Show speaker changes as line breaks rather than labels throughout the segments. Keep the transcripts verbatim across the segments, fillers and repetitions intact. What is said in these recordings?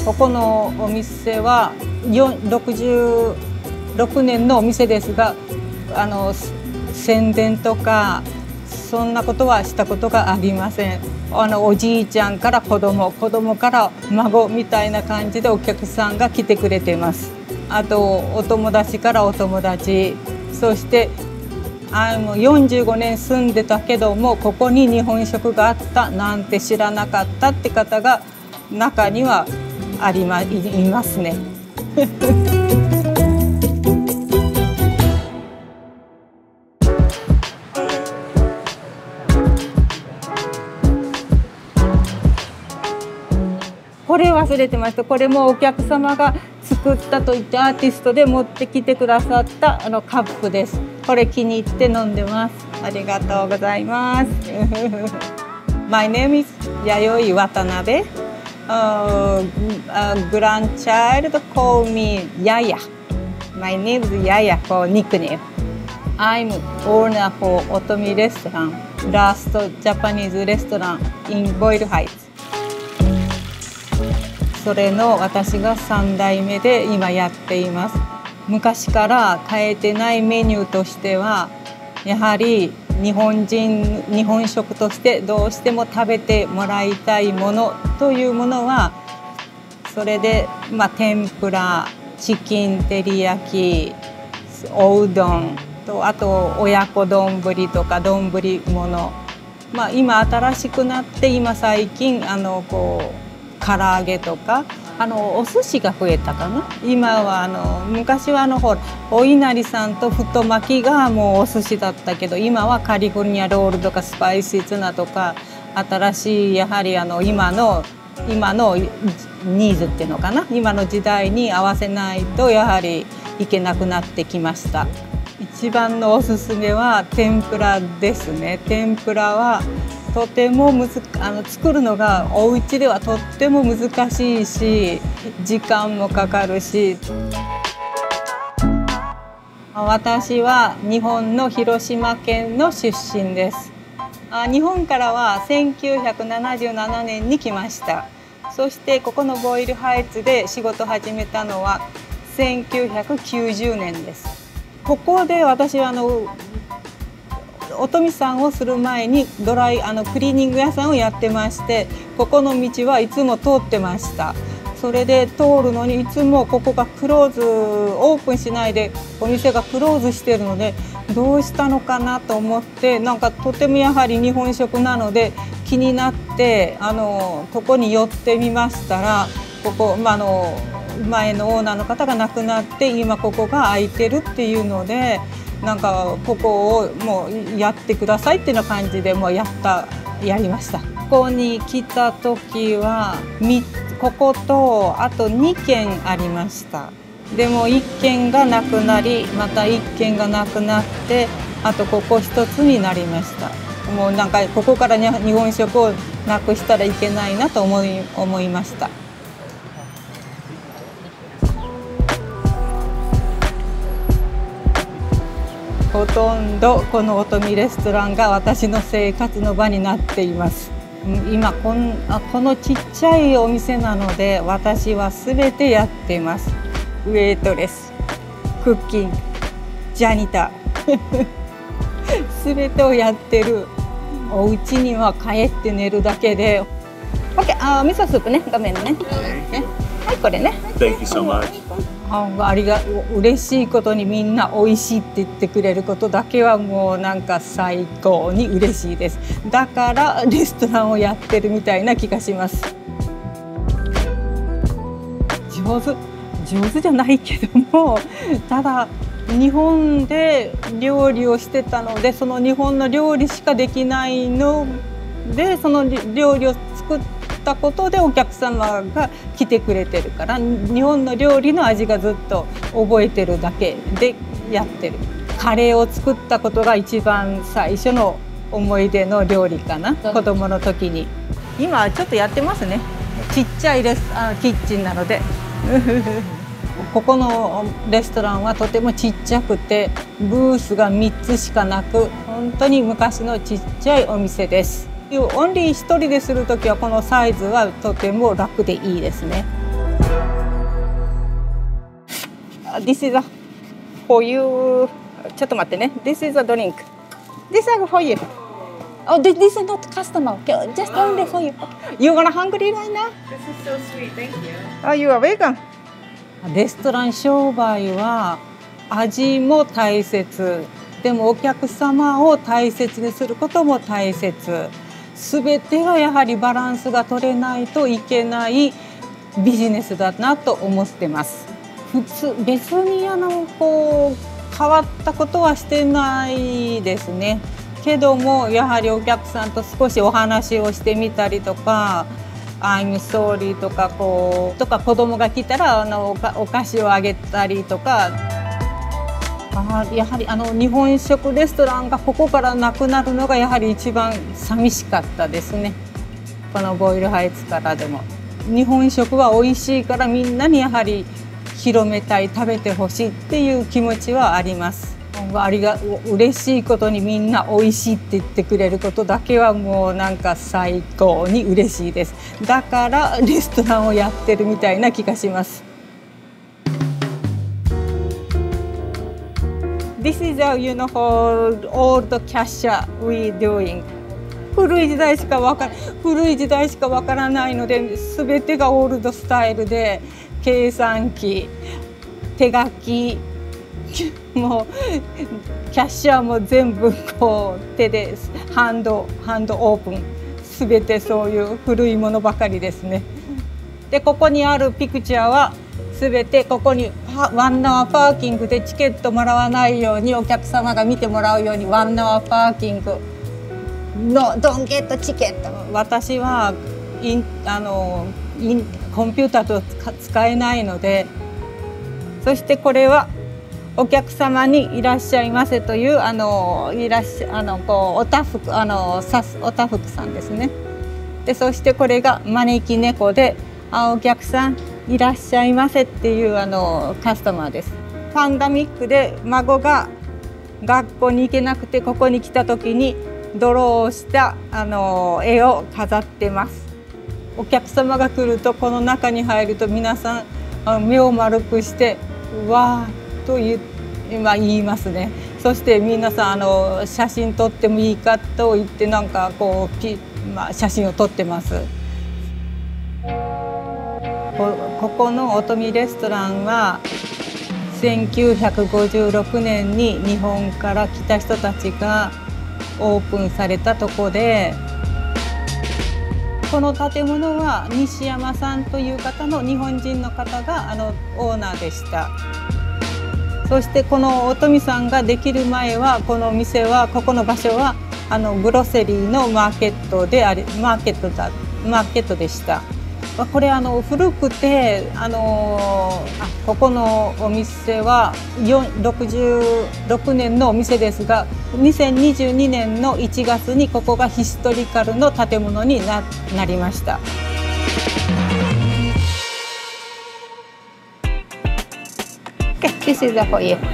ここのお店はろくじゅうろくねんのお店ですが、あの宣伝とかそんなことはしたことがありません。あのおじいちゃんから子供、子供から孫みたいな感じでお客さんが来てくれてます。あとお友達からお友達、そしてあのよんじゅうごねん住んでたけどもここに日本食があったなんて知らなかったって方が中にはありま、いますね。これ忘れてました。これもお客様が作ったと言ってアーティストで持ってきてくださったあのカップです。これ気に入って飲んでます。ありがとうございます。My name is Yayoi Watanabe. Uh, a grandchild call me Yaya. My name is Yaya for nickname. I'm owner for Otomi Restaurant, last Japanese restaurant in Boyle Heights.それの私がさん代目で今やっています。昔から変えてないメニューとしてはやはり日本人日本食としてどうしても食べてもらいたいものというものはそれで、まあ、天ぷら、チキン照り焼き、おうどんとあと親子丼とか丼もの、まあ、今新しくなって今最近あのこう唐揚げとかあのお寿司が増えたかな。今はあの昔はあのほらお稲荷さんと太巻きがもうお寿司だったけど今はカリフォルニアロールとかスパイシーツナとか新しいやはりあの今の今のニーズっていうのかな、今の時代に合わせないとやはりいけなくなってきました。一番のおすすめは天ぷらですね。天ぷらはとてもむずあの作るのがお家ではとっても難しいし時間もかかるし、私は日本の広島県の出身です。あ日本からはせんきゅうひゃくななじゅうななねんに来ました。そしてここのボイルハイツで仕事を始めたのはせんきゅうひゃくきゅうじゅうねんです。ここで私はあのおとみさんをする前にドライあのクリーニング屋さんをやってまして、ここの道はいつも通ってました。それで通るのにいつもここがクローズオープンしないでお店がクローズしてるのでどうしたのかなと思って、なんかとてもやはり日本食なので気になってあのここに寄ってみましたら、ここ、まあ、あの前のオーナーの方が亡くなって今ここが空いてるっていうので。なんかここをもうやってくださいっていうような感じでもうやったやりました。ここに来た時はこことあとにけんありました。でもいっけんがなくなりまたいっけんがなくなってあとここひとつになりました。もうなんかここから日本食をなくしたらいけないなと思い思いました。ほとんどこのおとみレストランが私の生活の場になっています。今こんこのちっちゃいお店なので私は全てやっています。ウェイトレス、クッキング、ジャニター全てをやってる。お家には帰って寝るだけで OK。 あ味噌スープね、画面のね、はい、これね。
Thank you so much。
ありが嬉しいことにみんな美味しいって言ってくれることだけはもうなんか最高に嬉しいです。だからレストランをやってるみたいな気がします。上手上手じゃないけども、ただ日本で料理をしてたのでその日本の料理しかできないのでその料理を作ってたことでお客様が来てくれてるから日本の料理の味がずっと覚えてるだけでやってる。カレーを作ったことが一番最初の思い出の料理かな、子供の時に。今はちょっとやってますね。ちっちゃいレスあキッチンなのでここのレストランはとてもちっちゃくてブースがみっつしかなく本当に昔のちっちゃいお店です。オンリーひとりでする時はこのサイズはとても楽でいいですね。 This is a for you. ちょっと待ってね。This is a drink. This is for you. Oh, this is not customer. Just only for you. You gonna hungry right now?
This is so sweet. Thank you.
Oh, you are vegan. レストラン商売は味も大切。でもお客様を大切にすることも大切。すべてがやはりバランスが取れないといけないビジネスだなと思ってます。普通別にあのこう変わったことはしてないですね。けどもやはりお客さんと少しお話をしてみたりとか「I'm sorry」とかこうとか子供が来たらあのおかお菓子をあげたりとか。あやはりあの日本食レストランがここからなくなるのがやはり一番寂しかったですね。このボイルハイツからでも日本食は美味しいからみんなにやはり広めたい食べてほしいっていう気持ちはあります。ありが嬉しいことにみんな美味しいって言ってくれることだけはもうなんか最高に嬉しいです。だからレストランをやってるみたいな気がします。This is a you know old cashier we doing. 古い時代しかわから古い時代しかわからないので全てがオールドスタイルで計算機手書きもうキャッシャーも全部こう手でハンドハンドオープン全てそういう古いものばかりですね。でここにあるピクチャーは全てここにワンナワーパーキングでチケットもらわないようにお客様が見てもらうようにワンナワーパーキングのドンゲットチケット。私はインあのインコンピューターと使えないので、そしてこれはお客様にいらっしゃいませというあのいらっしゃあのこうおたふくあのさすおたふくさんですね。でそしてこれが招き猫であお客さんいらっしゃいませっていうあのカスタマーです。パンダミックで孫が学校に行けなくてここに来た時にドローしたあの絵を飾ってます。お客様が来るとこの中に入ると皆さんあの目を丸くして「わー」と言今言いますね。そして皆さんあの写真撮ってもいいかと言ってなんかこうピ、まあ、写真を撮ってます。ここのおとみレストランはせんきゅうひゃくごじゅうろくねんに日本から来た人たちがオープンされたとこで、この建物は西山さんという方の日本人の方があのオーナーでした。そしてこのおとみさんができる前はこの店はここの場所はあのグロセリーのマーケットでありマーケットだマーケットでした。これあの古くてあのあここのお店はろくじゅうろくねんのお店ですがにせんにじゅうにねんのいちがつにここがヒストリカルの建物に な, なりました。This is for you.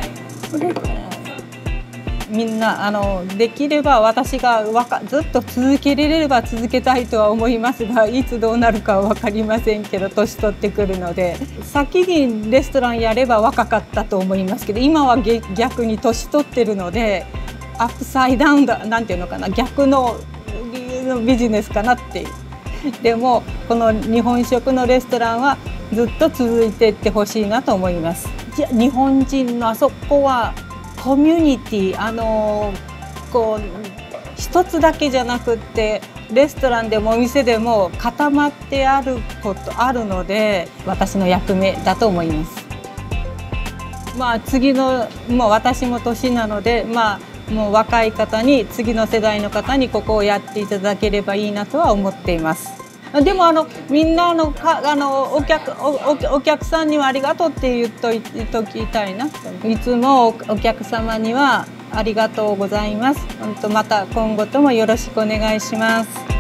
みんなあのできれば私がわかずっと続けられれば続けたいとは思いますがいつどうなるかは分かりませんけど年取ってくるので先にレストランやれば若かったと思いますけど今は逆に年取ってるのでアップサイダウンだなんていうのかな逆のビジネスかなっていう。でもこの日本食のレストランはずっと続いていってほしいなと思います。日本人のあそこはコミュニティあのこう一つだけじゃなくってレストランでもお店でも固まってあることあるので私の役目だと思います。まあ次のもう私も年なのでまあもう若い方に次の世代の方にここをやっていただければいいなとは思っています。でもあのみんなのかあのお客 お, お客さんにはありがとうって言っといときたいな。いつもお客様にはありがとうございます。本当また今後ともよろしくお願いします。